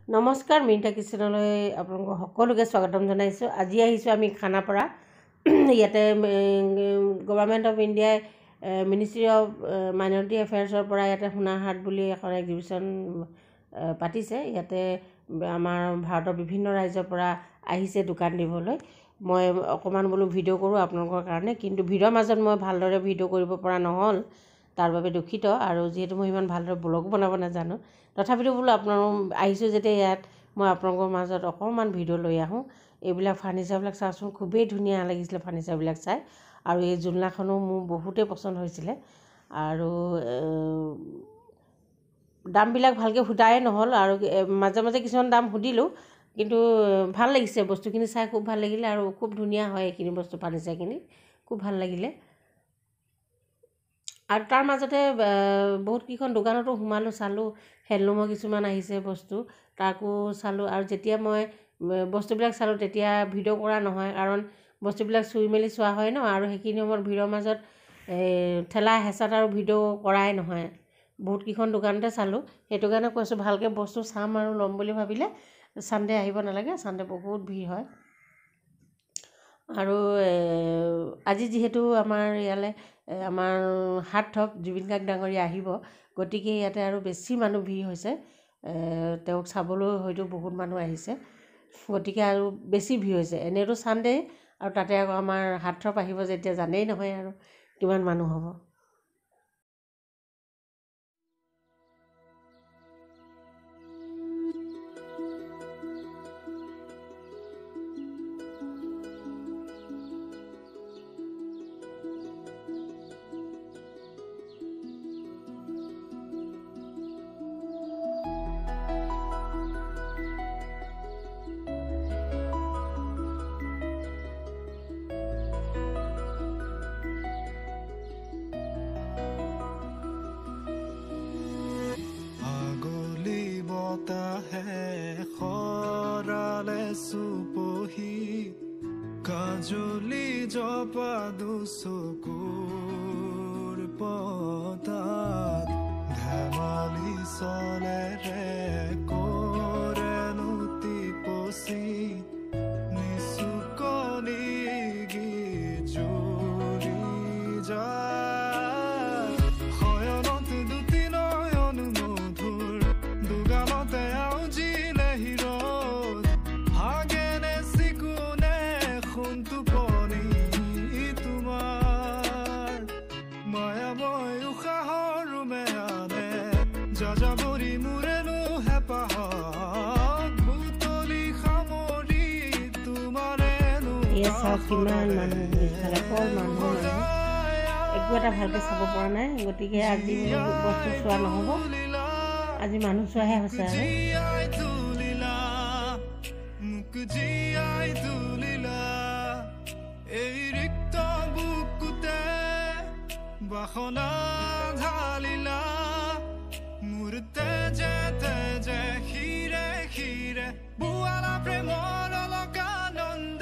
নমস্কাৰ মিণ্টা কিচেনলৈ আপোনালোকক সকলোকে স্বাগতম জনাইছোঁ। আজি আহিছোঁ আমি খানাপাৰা। ইয়াতে গভৰ্ণমেণ্ট অফ ইণ্ডিয়াই মিনিষ্ট্ৰি অফ মাইনৰিটি এফেয়াৰ্ছৰ পৰা ইয়াতে হুনাৰ হাট বুলি এখন এক্সিবিশ্যন পাতিছে। ইয়াতে আমাৰ ভাৰতৰ বিভিন্ন ৰাজ্যৰ পৰা আহিছে দোকান দিবলৈ। মই অকণমান বোলো ভিডিঅ' কৰোঁ আপোনালোকৰ কাৰণে, কিন্তু ভিডিঅ'ৰ মাজত মই ভালদৰে ভিডিঅ' কৰিব পৰা নহ'ল, তাৰ বাবে দুখিত। আৰু যিহেতু মই ইমান ভালদৰে ব্লগো বনাব নাজানো, তথাপিতো বোলো আপোনালোক আহিছোঁ যেতিয়া ইয়াত মই আপোনালোকৰ মাজত অকণমান ভিডিঅ' লৈ আহোঁ। এইবিলাক ফাৰ্নিচাৰবিলাক চাওকচোন, খুবেই ধুনীয়া লাগিছিলে ফাৰ্নিচাৰবিলাক চাই। আৰু এই জোলনাখনো মোৰ বহুতেই পচন্দ হৈছিলে। আৰু দামবিলাক ভালকৈ সোধাই নহ'ল, আৰু মাজে মাজে কিছুমান দাম সুধিলোঁ, কিন্তু ভাল লাগিছে বস্তুখিনি চাই, খুব ভাল লাগিলে। আৰু খুব ধুনীয়া হয় এইখিনি বস্তু, ফাৰ্নিচাৰখিনি খুব ভাল লাগিলে। আৰু তাৰ মাজতে বহুতকেইখন দোকানতো সোমালোঁ, চালোঁ। হেণ্ডলুমৰ কিছুমান আহিছে বস্তু, তাকো চালোঁ। আৰু যেতিয়া মই বস্তুবিলাক চালোঁ তেতিয়া ভিডিঅ' কৰা নহয়, কাৰণ বস্তুবিলাক চুই মেলি চোৱা হয় ন, আৰু সেইখিনি সময়ত ভিৰৰ মাজত ঠেলা হেঁচাত আৰু ভিডিঅ' কৰাই নহয়। বহুতকেইখন দোকানতে চালোঁ, সেইটো কাৰণে কৈছোঁ ভালকৈ বস্তু চাম আৰু ল'ম বুলি ভাবিলে ছানডে আহিব নালাগে, ছানডে বহুত ভিৰ হয়। আৰু আজি যিহেতু আমাৰ ইয়ালৈ আমাৰ সাৰ্থক জুবিন গাৰ্গ ডাঙৰীয়া আহিব, গতিকে ইয়াতে আৰু বেছি মানুহ ভিৰ হৈছে। তেওঁক চাবলৈ হয়তো বহুত মানুহ আহিছে, গতিকে আৰু বেছি ভিৰ হৈছে। এনেইতো ছানডে, আৰু তাতে আকৌ আমাৰ সাৰ্থক আহিব যেতিয়া জানেই নহয় আৰু কিমান মানুহ হ'ব। কাজলি জপা দুচকুৰ পতাত ধেমালি চলেৰে কৰেনো টিপচি নিচুকনি গীত জুৰি যায়। শয়নত দুটি নয়ন মধুৰ দুগালতে আউজিলে হিৰত হাগেনে চিকুনে টোপনি তোমাৰ মায়াময় উশাহৰ মেয়ানে যাযাবৰী মোৰেনো হেঁপাহত বুটলি সামৰি তোমাৰেনো কিমান মানুহ, মানুহ একো এটা ভালকৈ চাব পৰা নাই। গতিকে আজি বস্তু চোৱা নহ'ব, আজি মানুহ চোৱাহে হৈছে। এই ৰিক্ত বুকুতে বাসনা ঢালিলা মোৰ তেজে তেজে শিৰে শিৰে বুৱালা প্ৰেমৰ অলকানন্দ।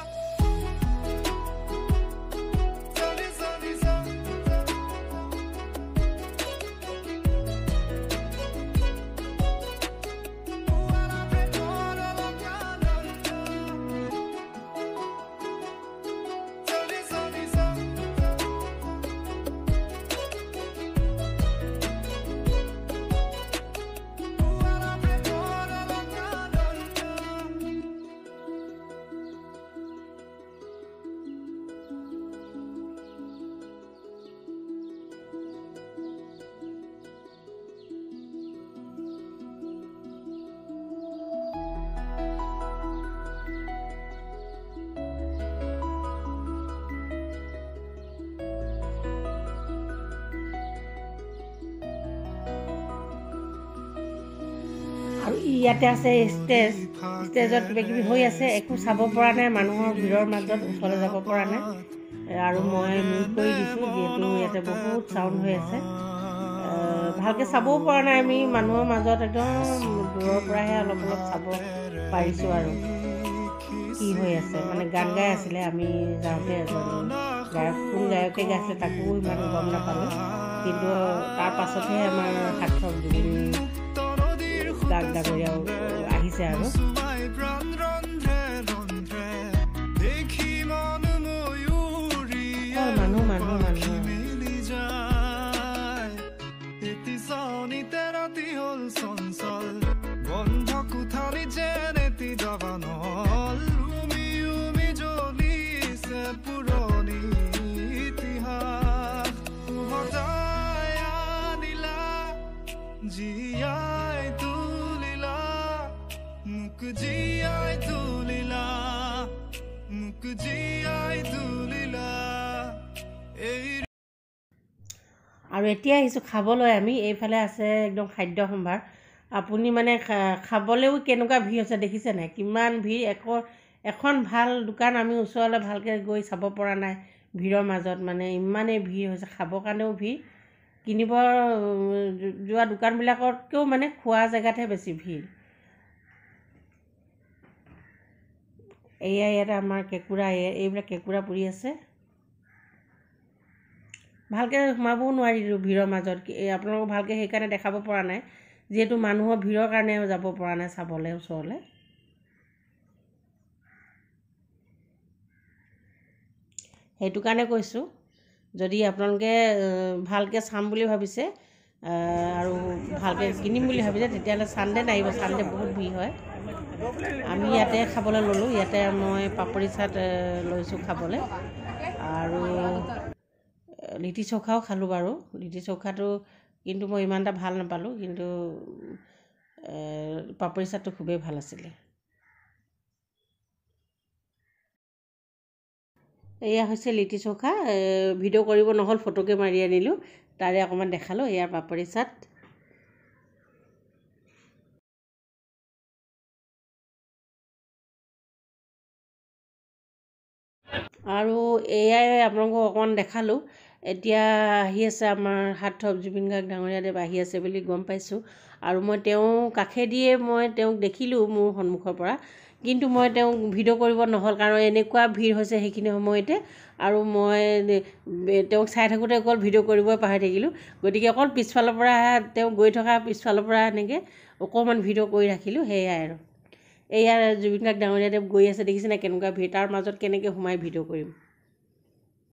আৰু ইয়াতে আছে ষ্টেজত কিবা কিবি হৈ আছে, একো চাব পৰা নাই, মানুহৰ ভিৰৰ মাজত ওচৰলৈ যাব পৰা নাই। আৰু মই মিউট কৰি দিছোঁ, যিহেতু ইয়াতে বহুত চাউণ্ড হৈ আছে, ভালকৈ চাবও পৰা নাই। আমি মানুহৰ মাজত একদম দূৰৰ পৰাহে অলপ অলপ চাব পাৰিছোঁ আৰু কি হৈ আছে। মানে গান গাই আছিলে, আমি যাওঁতে এজন গায়ক, কোন গায়কে গাইছিলে তাকো ইমান গম নাপালোঁ, কিন্তু তাৰ পাছতহে আমাৰ সাৰ্থক জুবিন গাৰ্গ ডাঙৰীয়াও আহিছে আৰু চুমাই প্ৰাণ ৰন্ধ্ৰে ৰন্ধ্ৰে দেখি মন ময়ূৰীয়ে পাখি মেলি যায় এটি চাউনিতে ৰাতি হ'ল চঞ্চল বন্ধ কোঠালি যেন এটি দাবানল উমি উমি জ্বলিছে পুৰণি ইতিহাস উভতাই আনিলা জীয়াই তুলিলা মোক জীয়াই তুলিলা মোক জীয়াই তুলিলা এই আৰু এতিয়া আহিছোঁ খাবলৈ আমি এইফালে আছে একদম খাদ্য সম্ভাৰ আপুনি মানে খাবলৈও কেনেকুৱা ভিৰ হৈছে দেখিছে নাই কিমান ভিৰ এখন ভাল দোকান আমি ওচৰলৈ ভালকৈ গৈ চাব পৰা নাই ভিৰৰ মাজত মানে ইমানেই ভিৰ হৈছে খাবৰ কাৰণেও ভিৰ কিনিব যোৱা দোকানবিলাকতকৈও মানে খোৱা জেগাতহে বেছি ভিৰ এয়া ইয়াতে আমাৰ কেঁকুৰা এইবিলাক কেঁকুৰা পুৰি আছে ভালকৈ সোমাবও নোৱাৰিলোঁ ভিৰৰ মাজত আপোনালোকক ভালকৈ সেইকাৰণে দেখাব পৰা নাই যিহেতু মানুহৰ ভিৰৰ কাৰণে যাব পৰা নাই চাবলৈ ওচৰলৈ সেইটো কাৰণে কৈছোঁ যদি আপোনালোকে ভালকৈ চাম বুলি ভাবিছে আৰু ভালকৈ কিনিম বুলি ভাবিছে তেতিয়াহ'লে ছানডে নাহিব ছানডে বহুত ভিৰ হয় আমি ইয়াতে খাবলৈ ল'লোঁ ইয়াতে মই পাপৰি চাট লৈছোঁ খাবলৈ আৰু লিটি চৌখাও খালোঁ বাৰু লিটি চৌখাটো কিন্তু মই ইমান এটা ভাল নাপালোঁ কিন্তু পাপৰি চাটটো খুবেই ভাল আছিলে এয়া হৈছে লিটি চৌখা ভিডিঅ' কৰিব নহ'ল ফটোকে মাৰি আনিলোঁ তাৰে অকণমান দেখালোঁ এয়া পাপৰি চাট আৰু এয়াই আপোনালোকক অকণমান দেখালোঁ এতিয়া আহি আছে আমাৰ হাৰ্থ জুবিন গাৰ্গ ডাঙৰীয়াদেৱ আহি আছে বুলি গম পাইছোঁ আৰু মই তেওঁ কাষেদিয়ে মই তেওঁক দেখিলোঁ মোৰ সন্মুখৰ পৰা কিন্তু মই তেওঁক ভিডিঅ' কৰিব নহ'ল কাৰণ এনেকুৱা ভিৰ হৈছে সেইখিনি সময়তে আৰু মই তেওঁক চাই থাকোঁতে অকল ভিডিঅ' কৰিবই পাহৰি থাকিলোঁ গতিকে অকল পিছফালৰ পৰা তেওঁ গৈ থকা পিছফালৰ পৰা এনেকৈ অকণমান ভিডিঅ' কৰি ৰাখিলোঁ সেয়াই আৰু এয়া জুবিন গাৰ্গ ডাঙৰীয়াদেৱ গৈ আছে দেখিছেনে কেনেকুৱা ভিৰ তাৰ মাজত কেনেকৈ সোমাই ভিডিঅ' কৰিম